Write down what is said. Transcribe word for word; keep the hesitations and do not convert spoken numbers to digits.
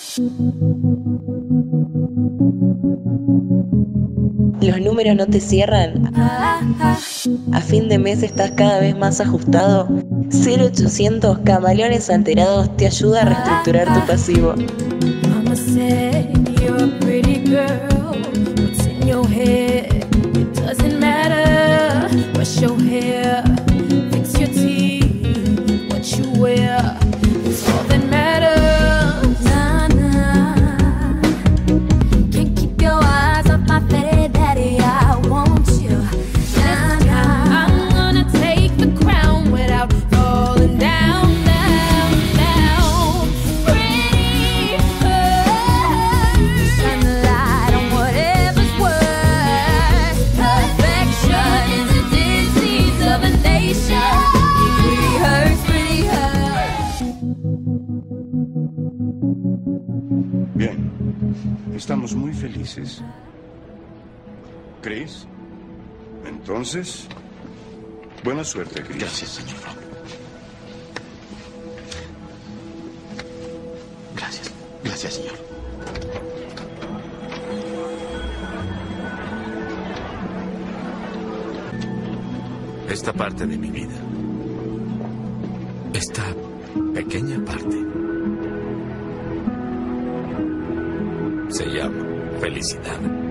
¿Los números no te cierran? ¿A fin de mes estás cada vez más ajustado? cero ochocientos Camaleones Alterados te ayuda a reestructurar tu pasivo. Mama said you're a pretty girl. What's in your head? It doesn't matter. Brush your hair, fix your teeth. What you wear, it's all that matters. Nah, nah. Can't keep your eyes off my fatty daddy. I want you. Nah, nah. I'm gonna take the crown without falling down, down, down. Pretty hurt. Shine the light on whatever's worse. Perfection is a disease of a nation. Pretty hurts, pretty hurts. Bien, estamos muy felices. ¿Chris? Entonces, buena suerte, Chris. Gracias, señor. Gracias. Gracias, señor. Esta parte de mi vida, esta pequeña parte, se llama felicidad.